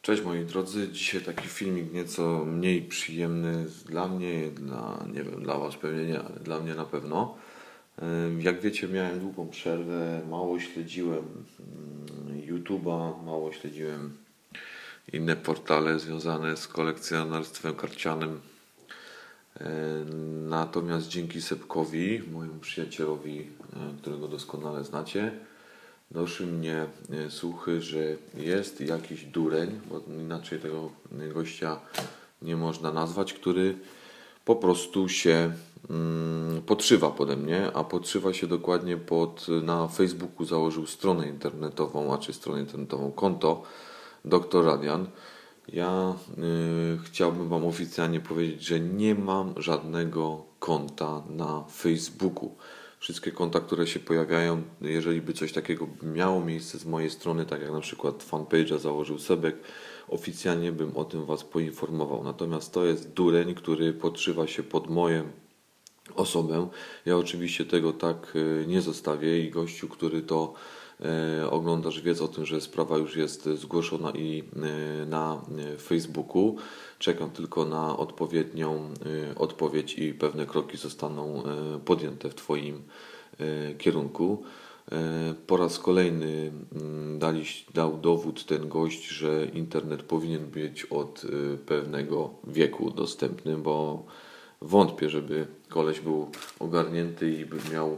Cześć moi drodzy, dzisiaj taki filmik nieco mniej przyjemny dla mnie, nie wiem, dla Was pewnie nie, ale dla mnie na pewno. Jak wiecie, miałem długą przerwę, mało śledziłem YouTube'a, mało śledziłem inne portale związane z kolekcjonerstwem karcianym. Natomiast dzięki Sepkowi, mojemu przyjacielowi, którego doskonale znacie, doszły mnie słuchy, że jest jakiś dureń, bo inaczej tego gościa nie można nazwać, który po prostu się podszywa pode mnie, a podszywa się dokładnie na Facebooku założył stronę internetową, konto Dr. Radian. Ja chciałbym Wam oficjalnie powiedzieć, że nie mam żadnego konta na Facebooku. Wszystkie konta, które się pojawiają, jeżeli by coś takiego miało miejsce z mojej strony, tak jak na przykład fanpage'a założył Sebek, oficjalnie bym o tym Was poinformował. Natomiast to jest dureń, który podszywa się pod moją osobę. Ja oczywiście tego tak nie zostawię i gościu, który to oglądasz, wiedz o tym, że sprawa już jest zgłoszona i na Facebooku. Czekam tylko na odpowiednią odpowiedź i pewne kroki zostaną podjęte w Twoim kierunku. Po raz kolejny dał dowód ten gość, że internet powinien być od pewnego wieku dostępny, bo wątpię, żeby koleś był ogarnięty i by miał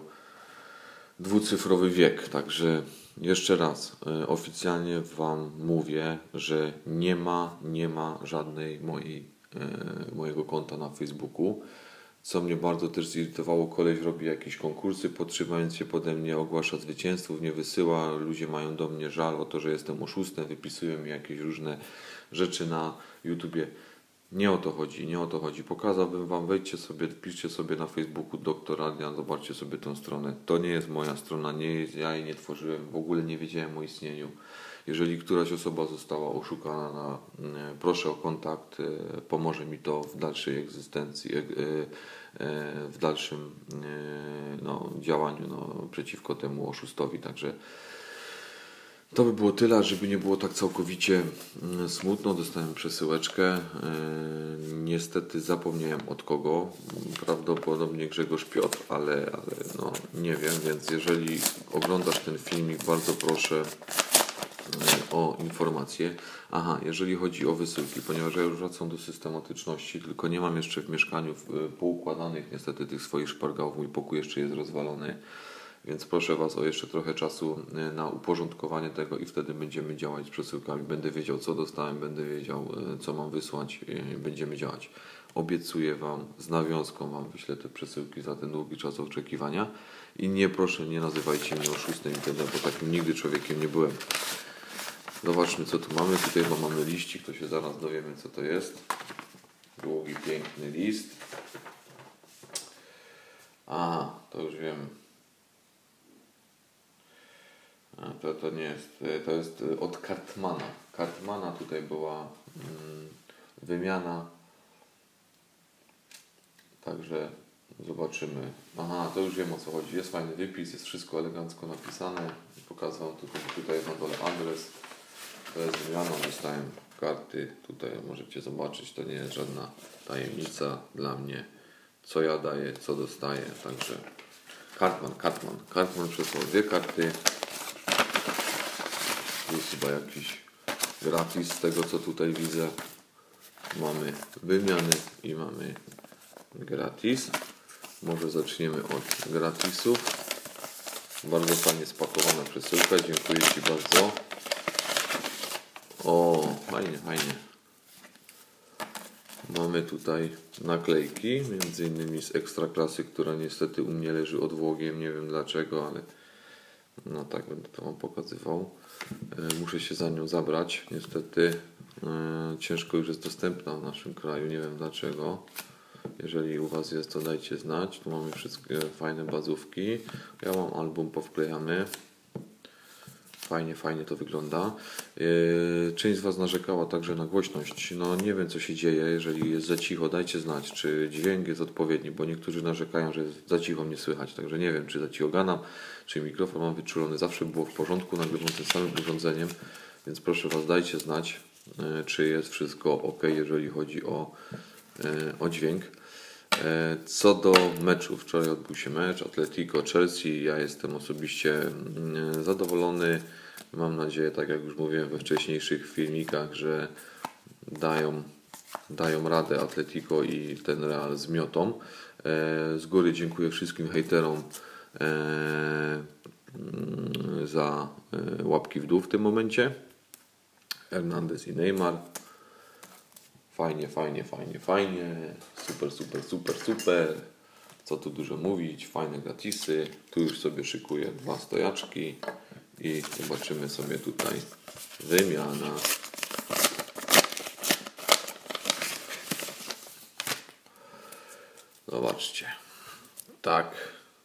dwucyfrowy wiek. Także jeszcze raz oficjalnie Wam mówię, że nie ma żadnej mojego konta na Facebooku. Co mnie bardzo też zirytowało, koleś robi jakieś konkursy, podtrzymając się pode mnie, ogłasza zwycięzców, nie wysyła, ludzie mają do mnie żal o to, że jestem oszustem, wypisują mi jakieś różne rzeczy na YouTubie. Nie o to chodzi, nie o to chodzi. Pokazałbym Wam, wejdźcie sobie, wpiszcie sobie na Facebooku Dr. Radian, zobaczcie sobie tę stronę. To nie jest moja strona, ja jej nie tworzyłem, w ogóle nie wiedziałem o istnieniu. Jeżeli któraś osoba została oszukana, proszę o kontakt, pomoże mi to w dalszej egzystencji, w dalszym działaniu przeciwko temu oszustowi. Także to by było tyle, żeby nie było tak całkowicie smutno. Dostałem przesyłeczkę. Niestety zapomniałem od kogo. Prawdopodobnie Grzegorz Piotr, ale nie wiem, więc jeżeli oglądasz ten filmik, bardzo proszę o informacje. Jeżeli chodzi o wysyłki, ponieważ ja już wracam do systematyczności, tylko nie mam jeszcze w mieszkaniu poukładanych niestety tych swoich szpargałów. Mój pokój jeszcze jest rozwalony. Więc proszę Was o jeszcze trochę czasu na uporządkowanie tego i wtedy będziemy działać z przesyłkami. Będę wiedział, co dostałem, będę wiedział, co mam wysłać, będziemy działać. Obiecuję Wam, z nawiązką Wam wyślę te przesyłki za ten długi czas oczekiwania. I proszę, nie nazywajcie mnie oszustem itd., bo takim nigdy człowiekiem nie byłem. Zobaczmy, co tu mamy. Tutaj mamy liścik, to się zaraz dowiemy, co to jest. Długi, piękny list. To już wiem. To nie jest, to jest od Cartmana. Cartmana tutaj była wymiana. Także zobaczymy. To już wiem, o co chodzi. Jest fajny wypis, jest wszystko elegancko napisane. Pokazał tutaj na dole adres. To jest wymiana, dostałem karty. Tutaj możecie zobaczyć, to nie jest żadna tajemnica dla mnie, co ja daję, co dostaję. Także Cartman przesłał 2 karty. Jest chyba jakiś gratis z tego, co tutaj widzę. Mamy wymiany i mamy gratis. Może zaczniemy od gratisów. Bardzo fajnie spakowana przesyłka. Dziękuję Ci bardzo. Fajnie. Mamy tutaj naklejki, między innymi z Ekstraklasy, która niestety u mnie leży odwłogiem. Nie wiem dlaczego, ale tak będę to Wam pokazywał. Muszę się za nią zabrać. Niestety ciężko już jest dostępna w naszym kraju. Nie wiem dlaczego. Jeżeli u Was jest, to dajcie znać. Tu mamy wszystkie fajne bazówki. Ja mam album, powklejamy. Fajnie to wygląda. Część z Was narzekała także na głośność. Nie wiem, co się dzieje. Jeżeli jest za cicho, dajcie znać, czy dźwięk jest odpowiedni, bo niektórzy narzekają, że za cicho mnie słychać. Także nie wiem, czy za cicho gadam, czy mikrofon mam wyczulony. Zawsze było w porządku, nagrywam tym samym urządzeniem, więc proszę Was, dajcie znać. czy jest wszystko ok, jeżeli chodzi o dźwięk. Co do meczu, wczoraj odbył się mecz Atletico-Chelsea. Ja jestem osobiście zadowolony. Mam nadzieję, tak jak już mówiłem we wcześniejszych filmikach, że dają radę Atletico i ten Real zmiotą. Z góry dziękuję wszystkim hejterom za łapki w dół w tym momencie. Hernandez i Neymar. Fajnie. Super. Co tu dużo mówić. Fajne gratisy. Tu już sobie szykuję 2 stojaczki i zobaczymy sobie tutaj wymiana. Zobaczcie. Tak.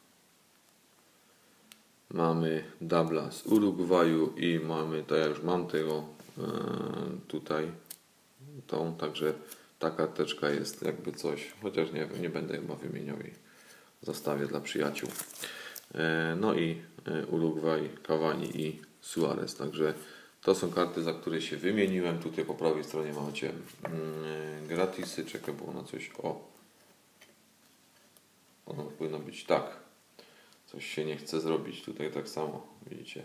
Mamy dubla z Urugwaju i mamy, to ja już mam tego tutaj także ta karteczka jest jakby coś, chociaż nie będę chyba wymieniał jej, zostawię dla przyjaciół. No i Urugwaj, Cavani i Suarez, także to są karty, za które się wymieniłem. Tutaj po prawej stronie macie gratisy, czekaj, było na coś, ono powinno być tak. Coś się nie chce zrobić. Tutaj tak samo. Widzicie?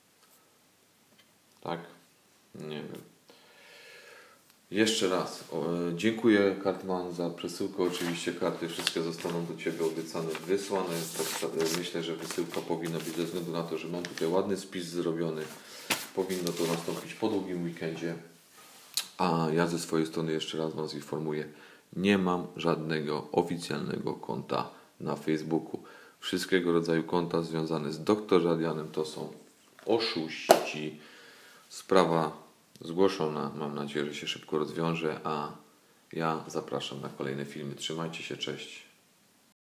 Tak? Nie wiem. Jeszcze raz. Dziękuję Kartman za przesyłkę. Oczywiście karty wszystkie zostaną do Ciebie obiecane wysłane. Myślę, że wysyłka powinna być ze względu na to, że mam tutaj ładny spis zrobiony. Powinno to nastąpić po długim weekendzie. A ja ze swojej strony jeszcze raz Was informuję. Nie mam żadnego oficjalnego konta na Facebooku. Wszystkiego rodzaju konta związane z Dr. Adrianem to są oszuści. Sprawa zgłoszona. Mam nadzieję, że się szybko rozwiąże, a ja zapraszam na kolejne filmy. Trzymajcie się, cześć.